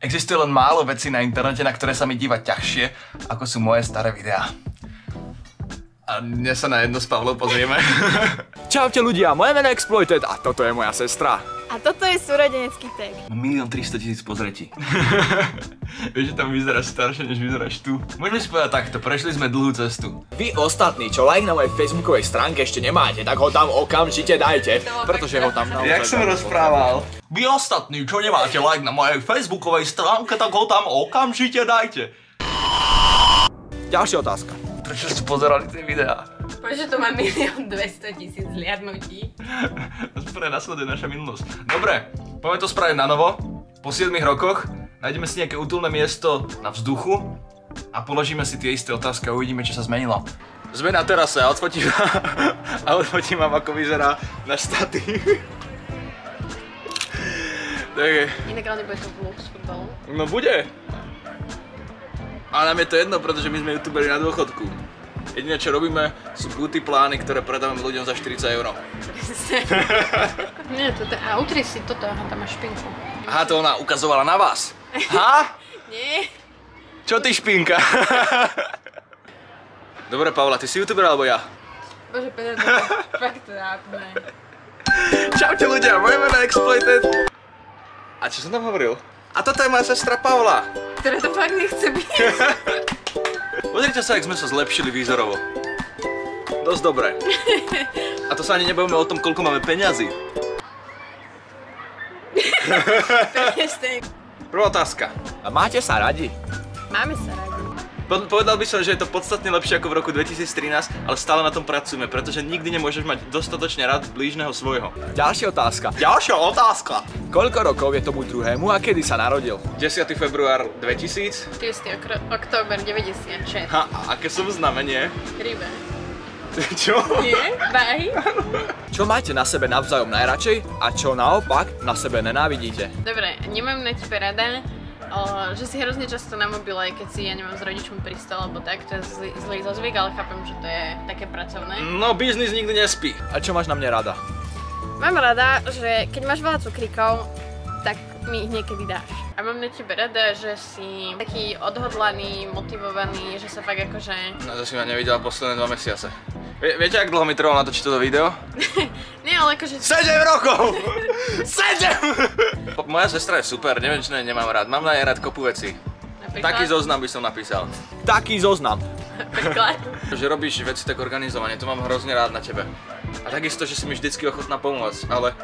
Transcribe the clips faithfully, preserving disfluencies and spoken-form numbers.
Existuje len málo vecí na internete, na ktoré sa mi dívať ťažšie, ako sú moje staré videá. A dnes sa na jedno s Pavlou pozrieme. Čaute ľudia, moje meno je Exploited a toto je moja sestra. A toto je súrodenecký tag. Milión tristotisíc pozretí. Vieš, že tam vyzeráš staršie, než vyzeráš tu. Môžeme si povedať takto, prešli sme dlhú cestu. Vy ostatní, čo like na mojej facebookovej stránke ešte nemáte, tak ho tam okamžite dajte, pretože ho tam naozaj... Jak som rozprával? Vy ostatní, čo nemáte like na mojej facebookovej stránke, tak ho tam okamžite dajte. Ďalšia otázka. Prečo ste pozerali tie videá? Prečo to má milión dvestotisíc zliadnutí? Pre nasleduje naša minulosť. Dobre, poďme to spraviť na novo. Po siedmich rokoch nájdeme si nejaké útulné miesto na vzduchu a položíme si tie isté otázky a uvidíme, čo sa zmenilo. Sme na terase a odfotím, a odfotím vám, ako vyzerá náš statív. Takže... Inak ale nebude to vlog s futbalom? No bude. A nám je to jedno, pretože my sme youtuberi na dôchodku. Jediné, čo robíme, sú beauty plány, ktoré predávame ľuďom za štyridsať eur. Nie, toto, a utri si toto, aha, tam máš špinku. Aha, to ona ukazovala na vás. Ha? Nie. Čo ty, špinka? Dobre, Pavla, ty si youtuber alebo ja? Bože, Peter, to je fakt trápne. Čaute ľudia, moje meno je Exploited. A čo som tam hovoril? A toto je moja sestra Pavla. Ktorá to fakt nechce byť. Pozrite sa, jak sme sa zlepšili výzorovo. Dosť dobre. A to sa ani nebavíme o tom, koľko máme peňazí. Prvá otázka. A máte sa radi? Máme sa radi. Povedal by som, že je to podstatne lepšie ako v roku dvetisíctrinásť, ale stále na tom pracujeme, pretože nikdy nemôžeš mať dostatočne rád blížneho svojho. Ďalšia otázka. Ďalšia otázka. Koľko rokov je tomu druhému a kedy sa narodil? desiateho február dvetisíc. šiesteho október deväťdesiatšesť. Ha, a aké som znamenie? Ryba. Čo? Nie? Váhy? Čo máte na sebe navzájom najradšej a čo naopak na sebe nenávidíte? Dobre, nemám na tebe rada, o, že si hrozne často na mobile, keď si, ja neviem, s rodičmi pristal, alebo tak, to je zlý, zlý zozvyk, ale chápem, že to je také pracovné. No, biznis nikdy nespí. A čo máš na mne rada? Mám rada, že keď máš veľa cukríkov, tak mi ich niekedy dáš. A mám na tebe rada, že si taký odhodlaný, motivovaný, že sa fakt akože... No to si ma nevidela posledné dva mesiace. Vie, viete, jak dlho mi trvalo natočiť toto video? Nie, ale akože... sedem rokov! sedem! Moja sestra je super, neviem, či nemám rád. Mám na nej rád kopu veci. Napríklad? Taký zoznam by som napísal. Taký zoznam. Napríklad? Že robíš veci tak organizovane, to mám hrozne rád na tebe. A takisto, že si mi vždycky ochotná pomôcť, ale...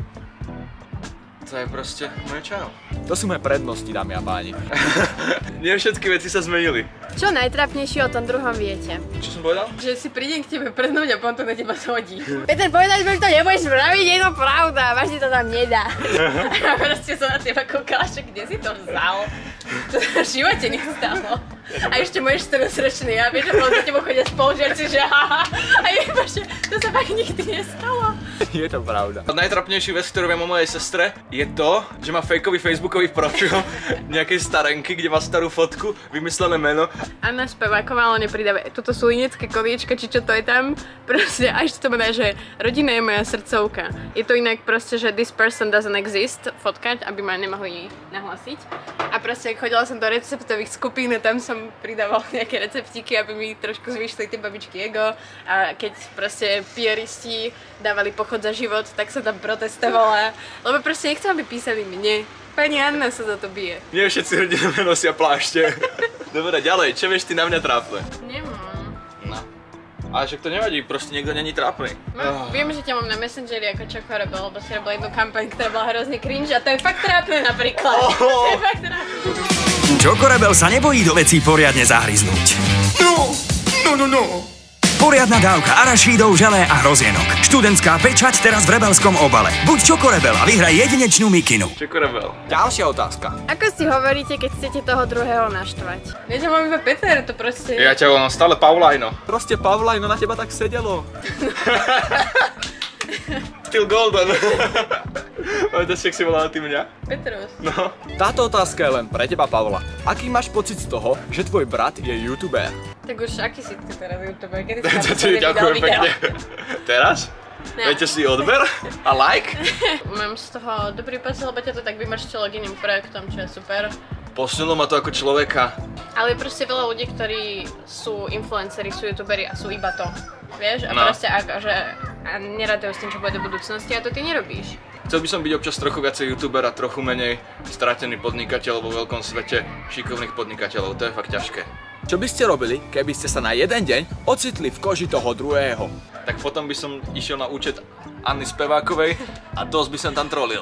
To je proste moje čau. To sú moje prednosti, dámy a páni. Nie všetky veci sa zmenili. Čo najtrápnejšie o tom druhom viete? Čo som povedal? Že si prídem k tebe prednúť a potom to na teba zhodí. Peter, povedal, že to nebudeš spraviť, je to pravda, vážne to tam nedá. A proste som na teba kúkala, že kde si to vzal? To sa v živote nestalo. A ešte môj štrnásťročný, ja vieš, že bol za tebou chodia spolužiaci, že haha. A iba, že to sa fakt nikdy nestalo. Je to pravda. Najtrapnejšiu vec, ktorú viem o mojej sestre, je to, že má fejkový facebookový profil nejakej starenky, kde má starú fotku, vymyslené meno. Anna Speváková, ale nepridáva toto sú linecké koliečka, či čo to je tam. Proste, a ešte to bude, že rodina je moja srdcovka. Je to inak proste, že this person doesn't exist, fotkať, aby ma nemohli nahlasiť. A proste chodila som do receptových skupín a tam som pridával nejaké receptíky, aby mi trošku zvýšili tie babičky ego. A keď proste pieristi dávali pochod za život, tak sa tam protestovala. Lebo proste nechcem, aby písali mne. Pani Anna sa za to bije. Nie všetci rodinové nosia plášte. Dobre, ďalej, čo vieš ty na mňa trápne? Nemám. No. Ale však to nevadí, proste niekto není trápny. No, viem, že ťa mám na Messengeri ako Choco Rebel, lebo si robil jednu kampaň, ktorá bola hrozne cringe a to je fakt trápne napríklad. Oh. To je fakt trápne. Choco Rebel sa nebojí do vecí poriadne zahryznúť. No, no, no, no. Poriadna dávka arašídov, želé a hrozienok. Študentská pečať teraz v rebelskom obale. Buď Choco Rebel a vyhraj jedinečnú mikinu. Choco Rebel. Ďalšia otázka. Ako si hovoríte, keď chcete toho druhého naštvať? Nie, že mám iba Peter, to proste... Ja ťa volám stále Paulajno. Proste Pavlajno na teba tak sedelo. Still golden. Pamätáš, jak si volala ty mňa? Petrus. No. Táto otázka je len pre teba, Pavla. Aký máš pocit z toho, že tvoj brat je youtuber? Tak už aký si ty teraz youtuber? Kedy si To naposledy ti vydal ďakujem video? pekne. Teraz? Dajte si odber a like. Mám z toho dobrý pocit, lebo ťa to tak vymrštilo k iným projektom, čo je super. Posunulo ma to ako človeka. Ale je proste veľa ľudí, ktorí sú influenceri, sú youtuberi a sú iba to. Vieš? A No. proste akože a neradajú s tým, čo bude do budúcnosti a to ty nerobíš. Chcel by som byť občas trochu viacej youtuber a trochu menej stratený podnikateľ vo veľkom svete šikovných podnikateľov. To je fakt ťažké. Čo by ste robili, keby ste sa na jeden deň ocitli v koži toho druhého? Tak potom by som išiel na účet Anny Spevákovej a dosť by som tam trolil.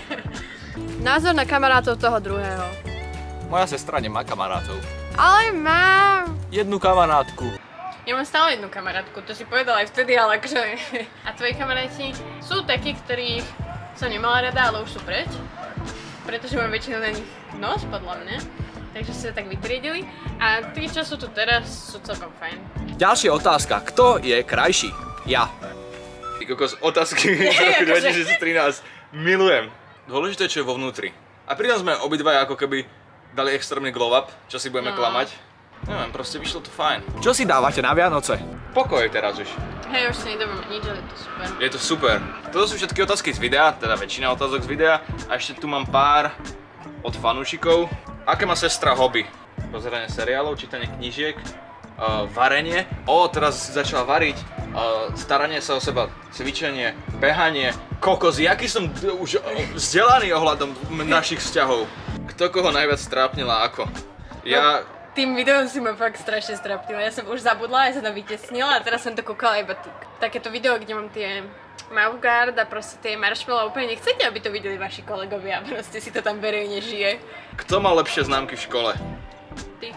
Názor na kamarátov toho druhého. Moja sestra nemá kamarátov. Ale mám. Jednu kamarátku. Ja mám stále jednu kamarátku, to si povedala aj vtedy, ale akože... A tvoji kamaráti sú takí, ktorých som nemala rada, ale už sú preč. Pretože mám väčšinu na nich nos, podľa mňa. Takže si sa tak vytriedili. A tí, čo sú tu teraz, sú celkom fajn. Ďalšia otázka. Kto je krajší? Ja. Ty kokos, otázky z roku dvetisíctrinásť. Milujem. Dôležité, čo je vo vnútri. A pritom sme obidvaja ako keby dali extrémny glow up, čo si budeme No. klamať. Neviem, proste vyšlo to fajn. Čo si dávate na Vianoce? Pokoj teraz už. Hej, už si nedávam nič, ale je to super. Je to super. Toto sú všetky otázky z videa, teda väčšina otázok z videa. A ešte tu mám pár od fanúšikov. Aké má sestra hobby? Pozeranie seriálov, čítanie knížiek, uh, varenie. Ó, teraz si začala variť. Uh, staranie sa o seba, cvičenie, behanie. Kokos, jaký som d- už uh, vzdelaný ohľadom našich vzťahov. Kto koho najviac trápnila ako? Ja... Tým videom si ma fakt strašne strapnila. Ja som už zabudla, ja som to vytesnila a teraz som to kúkala iba t- takéto video, kde mám tie mouth guard a proste tie marshmallow. Úplne nechcete, aby to videli vaši kolegovia. Proste si to tam verejne žije. Kto mal lepšie známky v škole? Ty.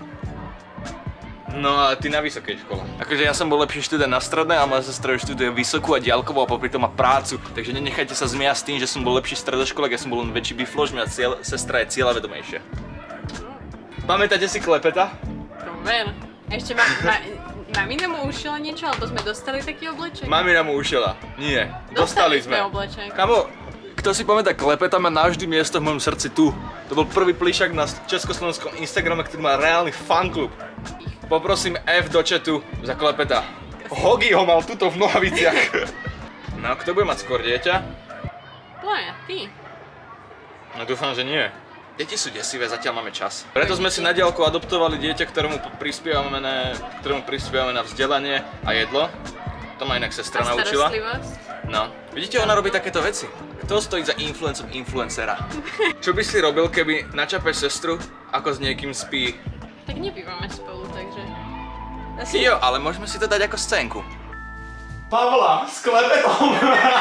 No a ty na vysokej škole. Akože ja som bol lepší študent na strednej a moja sestra už študuje vysokú a diaľkovú a popri tom má prácu. Takže nenechajte sa zmiať s tým, že som bol lepší stredoškolák, ja som bol len väčší biflož, moja cieľ, sestra je cieľavedomejšia. Pamätáte si Klepeta? No ven. Ešte ma, ma, mamina mu ušila niečo, alebo sme dostali taký obleček? Mamina mu ušila. Nie. Dostali, Dostali sme obleček. Kamo, kto si pamätá Klepeta, má navždy miesto v mojom srdci tu. To bol prvý plišak na československom Instagrame, ktorý má reálny fanklub. Poprosím F do chatu za Klepeta. Hogi ho mal tuto v nohaviciach. No, kto bude mať skôr dieťa? Plája, ty. No dúfam, že nie. Deti sú desivé, zatiaľ máme čas. Preto sme si na diaľku adoptovali dieťa, ktorému prispievame na, ktorému prispievame na vzdelanie a jedlo. To ma inak sestra A naučila. starostlivosť. No. Vidíte, ona robí takéto veci. Kto stojí za influencom influencera? Čo by si robil, keby načapeš sestru, ako s niekým spí? Tak nebývame spolu, takže... Asi... Jo, ale môžeme si to dať ako scénku. Pavla s Klepetom.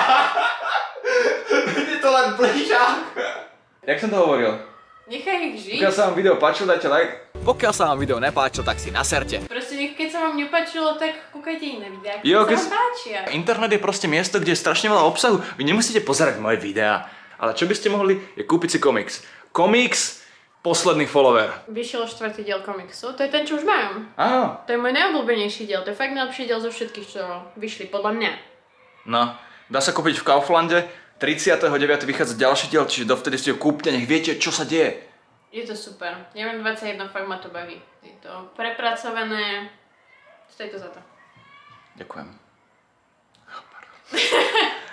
Je to len plišák. Jak som to hovoril? Nechaj ich žiť. Pokiaľ sa vám video páčilo, dajte like. Pokiaľ sa vám video nepáčilo, tak si naserte. Proste nech, keď sa vám nepáčilo, tak kúkajte iné videá, keď Jo, sa keď vám s- páčia. Internet je proste miesto, kde je strašne veľa obsahu. Vy nemusíte pozerať moje videá. Ale čo by ste mohli, je kúpiť si komiks. Komiks, posledný follower. Vyšiel štvrtý diel komiksu, to je ten, čo už mám. Áno. To je môj najobľúbenejší diel, to je fakt najlepší diel zo všetkých, čo vyšli, podľa mňa. No, dá sa kúpiť v Kauflande. tridsiateho deviateho vychádza ďalší diel, čiže dovtedy si ho kúpte, nech viete, čo sa deje. Je to super. Ja mám dvadsaťjeden, fakt ma to baví. Je to prepracované. Stojí to za to. Ďakujem.